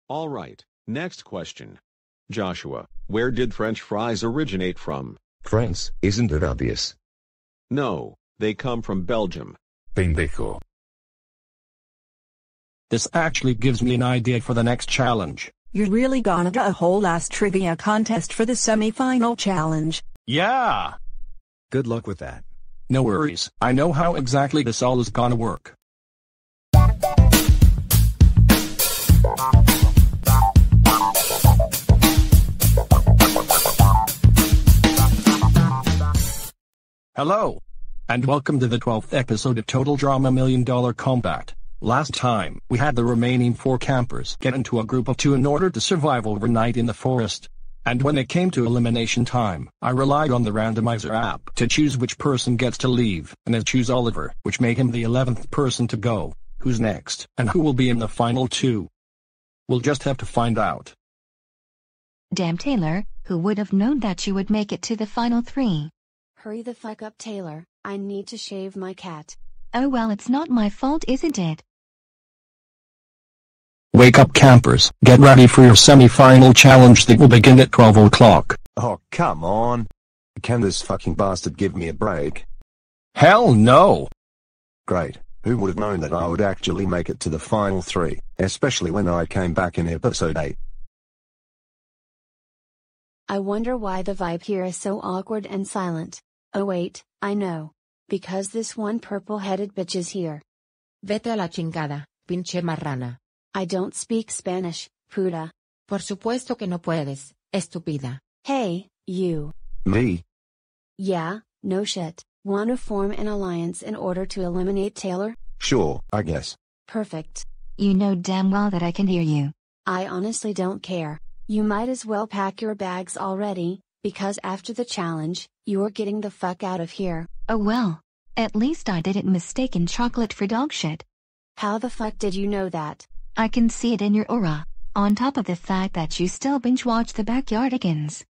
All right, next question. Joshua, where did French fries originate from? France, isn't it obvious? No, they come from Belgium. Pendejo. This actually gives me an idea for the next challenge. You're really gonna do a whole ass trivia contest for the semi-final challenge? Yeah! Good luck with that. No worries, I know how exactly this all is gonna work. Hello! And welcome to the 12th episode of Total Drama $1 Million Combat. Last time, we had the remaining 4 campers get into a group of 2 in order to survive overnight in the forest. And when it came to elimination time, I relied on the randomizer app to choose which person gets to leave, and I choose Oliver, which made him the 11th person to go. Who's next, and who will be in the final 2? We'll just have to find out. Damn Taylor, who would have known that you would make it to the final 3? Hurry the fuck up, Taylor, I need to shave my cat. Oh well, it's not my fault, isn't it? Wake up campers, get ready for your semi-final challenge that will begin at 12 o'clock. Oh, come on. Can this fucking bastard give me a break? Hell no! Great. Who would have known that I would actually make it to the final 3, especially when I came back in episode 8. I wonder why the vibe here is so awkward and silent. Oh wait, I know. Because this one purple-headed bitch is here. Vete a la chingada, pinche marrana. I don't speak Spanish, puta. Por supuesto que no puedes, estúpida. Hey, you. Me? Yeah, no shit. Wanna form an alliance in order to eliminate Taylor? Sure, I guess. Perfect. You know damn well that I can hear you. I honestly don't care. You might as well pack your bags already, because after the challenge, you're getting the fuck out of here. Oh well. At least I didn't mistake chocolate for dog shit. How the fuck did you know that? I can see it in your aura. On top of the fact that you still binge watch the Backyardigans.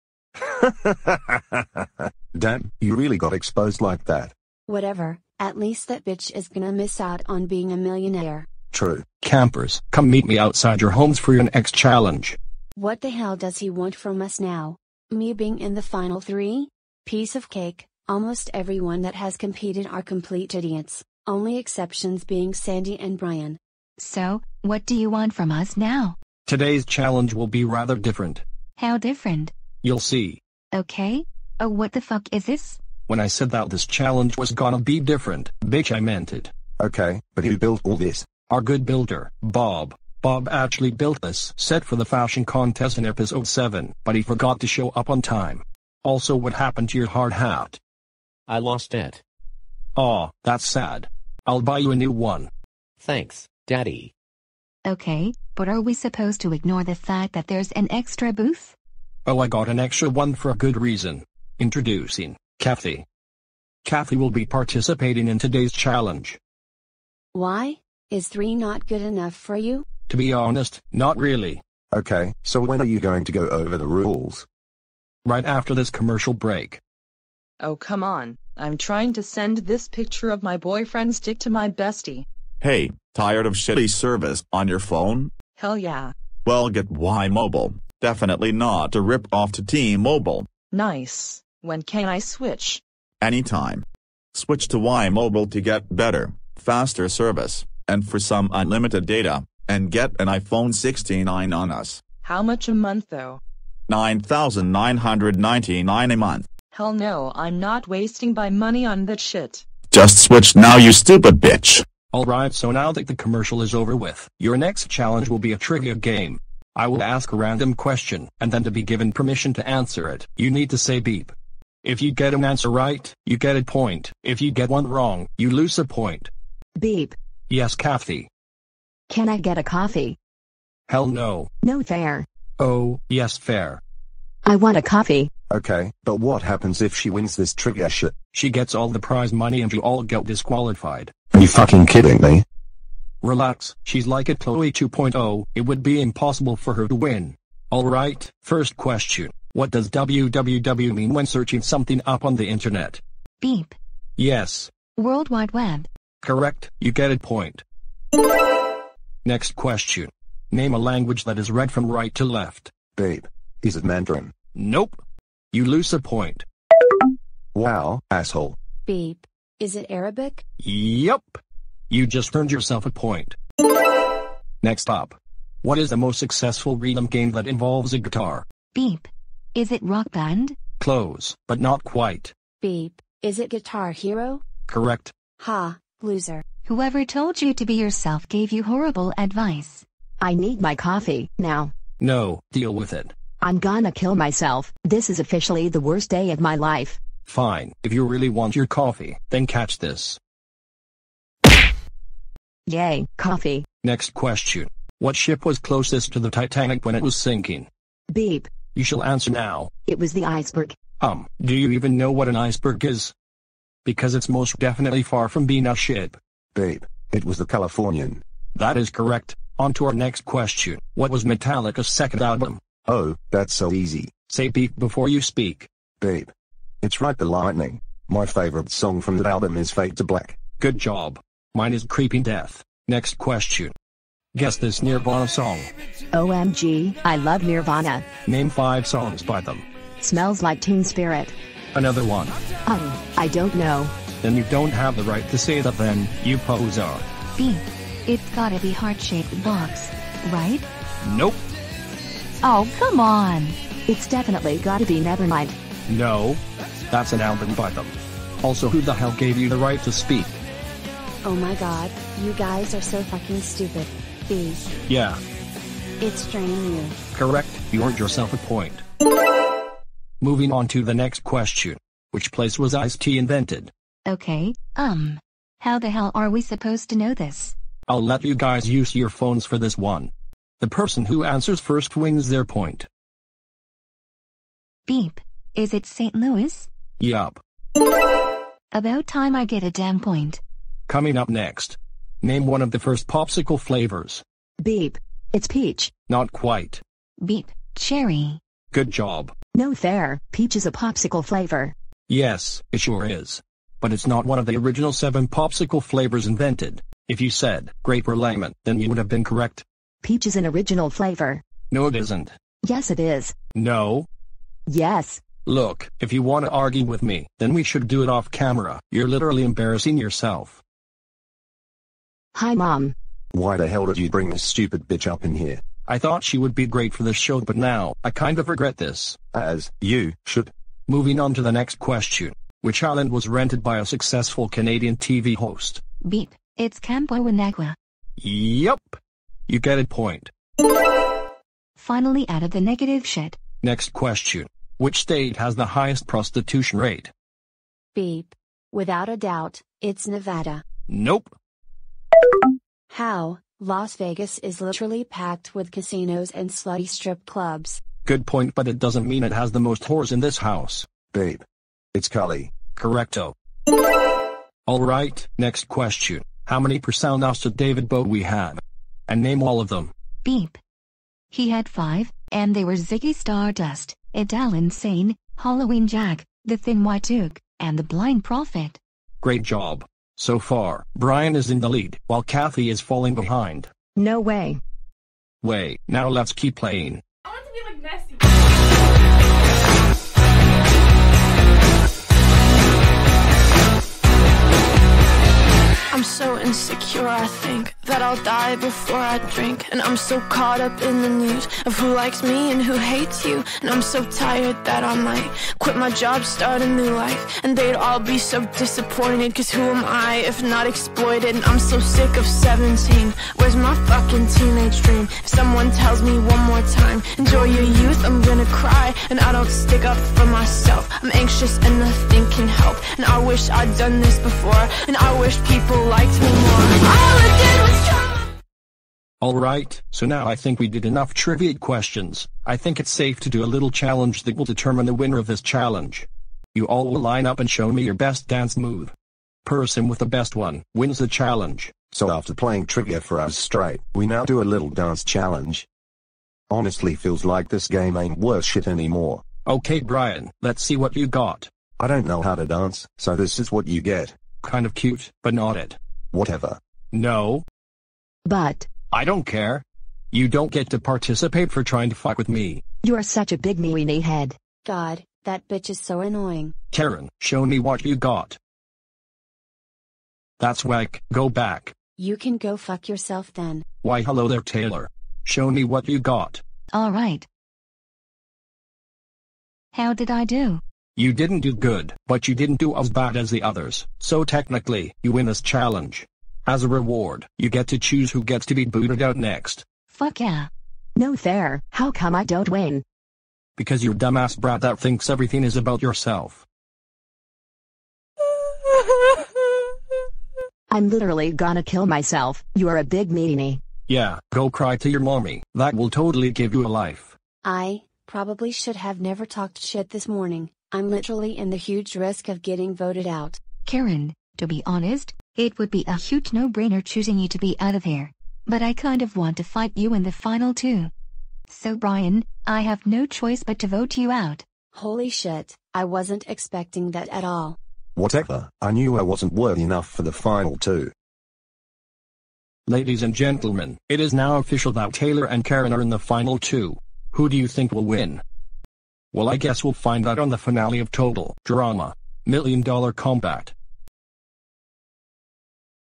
Damn, you really got exposed like that. Whatever, at least that bitch is gonna miss out on being a millionaire. True. Campers, come meet me outside your homes for your next challenge. What the hell does he want from us now? Me being in the final 3? Piece of cake. Almost everyone that has competed are complete idiots, only exceptions being Sandy and Brian. So, what do you want from us now? Today's challenge will be rather different. How different? You'll see. Okay. Oh, what the fuck is this? When I said that this challenge was gonna be different, bitch, I meant it. Okay, but who built all this? Our good builder, Bob. Bob actually built this set for the fashion contest in episode 7, but he forgot to show up on time. Also, what happened to your hard hat? I lost it. Aw, that's sad. I'll buy you a new one. Thanks, Daddy. Okay, but are we supposed to ignore the fact that there's an extra booth? Oh, I got an extra one for a good reason. Introducing Kathy. Kathy will be participating in today's challenge. Why? Is 3 not good enough for you? To be honest, not really. Okay, so when are you going to go over the rules? Right after this commercial break. Oh come on, I'm trying to send this picture of my boyfriend's dick to my bestie. Hey, tired of shitty service on your phone? Hell yeah. Well, get Y-Mobile. Definitely not a rip-off to T-Mobile. Nice. When can I switch? Anytime. Switch to Y-Mobile to get better, faster service, and for some unlimited data, and get an iPhone 16 on us. How much a month though? $9,999 a month. Hell no, I'm not wasting my money on that shit. Just switch now, you stupid bitch. Alright, so now that the commercial is over with, your next challenge will be a trivia game. I will ask a random question, and then to be given permission to answer it, you need to say beep. If you get an answer right, you get a point. If you get one wrong, you lose a point. Beep. Yes, Kathy. Can I get a coffee? Hell no. No fair. Oh, yes, fair. I want a coffee. Okay, but what happens if she wins this trivia shit? She gets all the prize money and you all get disqualified. Are you fucking kidding me? Relax, she's like a Chloe 2.0, it would be impossible for her to win. Alright, first question. What does www mean when searching something up on the internet? Beep. Yes. World Wide Web. Correct, you get a point. Next question. Name a language that is read from right to left. Beep. Is it Mandarin? Nope. You lose a point. Wow, asshole. Beep. Is it Arabic? Yup. You just earned yourself a point. Next up. What is the most successful rhythm game that involves a guitar? Beep. Is it Rock Band? Close, but not quite. Beep. Is it Guitar Hero? Correct. Ha, loser. Whoever told you to be yourself gave you horrible advice. I need my coffee, now. No, deal with it. I'm gonna kill myself. This is officially the worst day of my life. Fine, if you really want your coffee, then catch this. Yay, coffee. Next question. What ship was closest to the Titanic when it was sinking? Beep. You shall answer now. It was the iceberg. Do you even know what an iceberg is? Because it's most definitely far from being a ship. Beep. It was the Californian. That is correct. On to our next question. What was Metallica's second album? Oh, that's so easy. Say beep before you speak. Beep. It's Ride the Lightning. My favorite song from that album is Fade to Black. Good job. Mine is Creeping Death. Next question. Guess this Nirvana song. OMG, I love Nirvana. Name 5 songs by them. Smells Like Teen Spirit. Another one. I don't know. Then you don't have the right to say that then, you poser. Beep. It's gotta be heart-shaped box, right? Nope. Oh, come on. It's definitely gotta be Nevermind. No. That's an album by them. Also, who the hell gave you the right to speak? Oh my god, you guys are so fucking stupid. Beep. Yeah. It's draining you. Correct, you earned yourself a point. Moving on to the next question. Which place was iced tea invented? Okay, how the hell are we supposed to know this? I'll let you guys use your phones for this one. The person who answers first wins their point. Beep. Is it St. Louis? Yup. About time I get a damn point. Coming up next. Name one of the first popsicle flavors. Beep. It's peach. Not quite. Beep. Cherry. Good job. No fair, peach is a popsicle flavor. Yes, it sure is. But it's not one of the original 7 popsicle flavors invented. If you said grape or lemon, then you would have been correct. Peach is an original flavor. No, it isn't. Yes, it is. No. Yes. Look, if you want to argue with me, then we should do it off camera. You're literally embarrassing yourself. Hi, Mom. Why the hell did you bring this stupid bitch up in here? I thought she would be great for the show, but now, I kind of regret this. As you should. Moving on to the next question. Which island was rented by a successful Canadian TV host? Beep. It's Campo Inagua. Yup. You get a point. Finally out of the negative shit. Next question. Which state has the highest prostitution rate? Beep. Without a doubt, it's Nevada. Nope. How? Las Vegas is literally packed with casinos and slutty strip clubs. Good point, but it doesn't mean it has the most whores in this house. Beep. It's Cully. Correcto. Alright, next question. How many personas did David Bowie have? And name all of them. Beep. He had 5, and they were Ziggy Stardust, Adele Insane, Halloween Jack, The Thin White Duke, and The Blind Prophet. Great job. So far, Brian is in the lead, while Kathy is falling behind. No way. Wait, now let's keep playing. I want to be like Nessie. I'm so insecure, I think that I'll die before I drink. And I'm so caught up in the news of who likes me and who hates you. And I'm so tired that I might quit my job, start a new life. And they'd all be so disappointed, cause who am I if not exploited? And I'm so sick of 17, where's my fucking teenage dream? If someone tells me one more time, enjoy your youth, I'm gonna cry. And I don't stick up for myself, I'm anxious and nothing can help. And I wish I'd done this before, and I wish people liked me more. All I did was try. Alright, so now I think we did enough trivia questions. I think it's safe to do a little challenge that will determine the winner of this challenge. You all will line up and show me your best dance move. Person with the best one wins the challenge. So after playing trivia for us straight, we now do a little dance challenge. Honestly feels like this game ain't worth shit anymore. Okay Brian, let's see what you got. I don't know how to dance, so this is what you get. Kind of cute, but not it. Whatever. No. But. I don't care. You don't get to participate for trying to fuck with me. You are such a big meanie head. God, that bitch is so annoying. Karen, show me what you got. That's whack, go back. You can go fuck yourself then. Why hello there Taylor. Show me what you got. Alright. How did I do? You didn't do good, but you didn't do as bad as the others, so technically, you win this challenge. As a reward, you get to choose who gets to be booted out next. Fuck yeah. No fair, how come I don't win? Because you're dumbass brat that thinks everything is about yourself. I'm literally gonna kill myself, you are a big meanie. Yeah, go cry to your mommy, that will totally give you a life. I probably should have never talked shit this morning. I'm literally in the huge risk of getting voted out. Karen, to be honest, it would be a huge no-brainer choosing you to be out of here. But I kind of want to fight you in the final too. So Brian, I have no choice but to vote you out. Holy shit, I wasn't expecting that at all. Whatever, I knew I wasn't worthy enough for the final two. Ladies and gentlemen, it is now official that Taylor and Karen are in the final two. Who do you think will win? Well, I guess we'll find out on the finale of Total Drama $1 Million Combat.